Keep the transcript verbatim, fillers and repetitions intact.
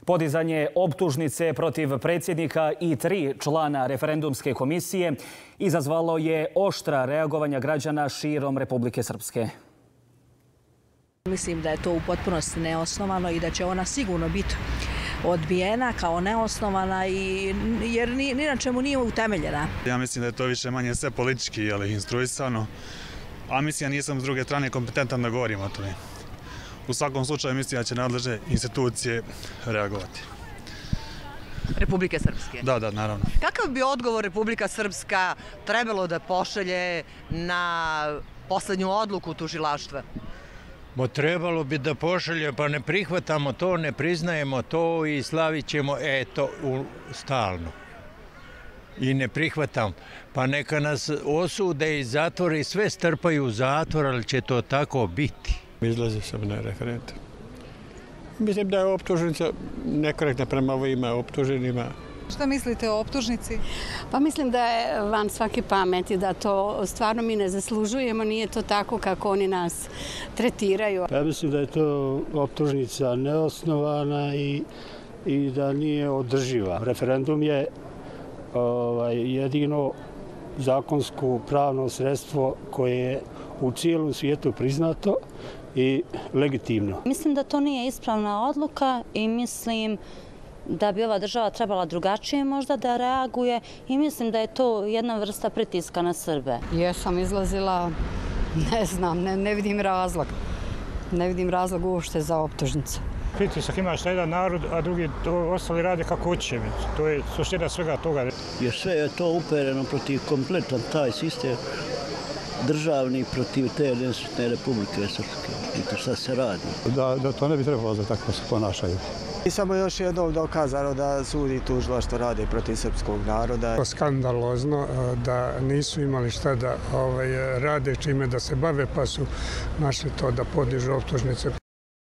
Podizanje optužnice protiv predsjednika i tri člana referendumske komisije izazvalo je oštra reagovanja građana širom Republike Srpske. Mislim da je to u potpunosti neosnovano i da će ona sigurno biti odbijena kao neosnovana jer ni na čemu nije utemeljena. Ja mislim da je to više manje sve politički instruisano, a mislim da nisam s druge strane kompetentan da govorim o tome. U svakom slučaju mislim da će nadležne institucije reagovati. Republike Srpske? Da, da, naravno. Kakav bi odgovor Republika Srpska trebalo da pošalje na poslednju odluku tužilaštva? Bo trebalo bi da pošalje, pa ne prihvatamo to, ne priznajemo to i slavit ćemo eto stalno. I ne prihvatam. Pa neka nas osude i zatvore i sve strpaju u zatvor, ali će to tako biti. Izlazi sam na referendum. Mislim da je optužnica nekorektna prema ovima optuženima. Šta mislite o optužnici? Pa mislim da je van svake pameti, da to stvarno mi ne zaslužujemo, nije to tako kako oni nas tretiraju. Ja mislim da je to optužnica neosnovana i, i da nije održiva. Referendum je ovaj, jedino zakonsko pravno sredstvo koje je u cijelom svijetu priznato i legitimno. Mislim da to nije ispravna odluka i mislim da bi ova država trebala drugačije možda da reaguje i mislim da je to jedna vrsta pritiska na Srbe. Jesam izlazila, ne znam, ne, ne vidim razlog. Ne vidim razlog uopšte za optužnicu. Pritisak imaš na jedan narod, a drugi ostali rade kako hoće. To je suština svega toga. Jer sve je to upereno protiv kompletan taj sistem državni protiv te nesretne Republike Srpske. I to šta se radi? Da, da to ne bi trebalo da tako se ponašaju. I samo još jednom dokazano da sud i tužilaštvo rade protiv srpskog naroda. Skandalozno da nisu imali šta da ovaj, rade čime da se bave, pa su našli to da podižu optužnice